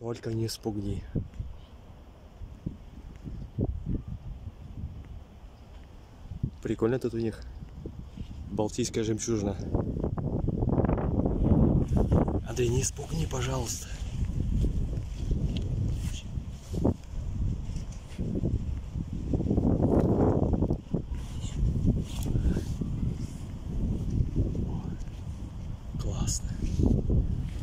Только не спугни. Прикольно тут у них. Балтийская жемчужина. Андрей, не спугни, пожалуйста. Классно.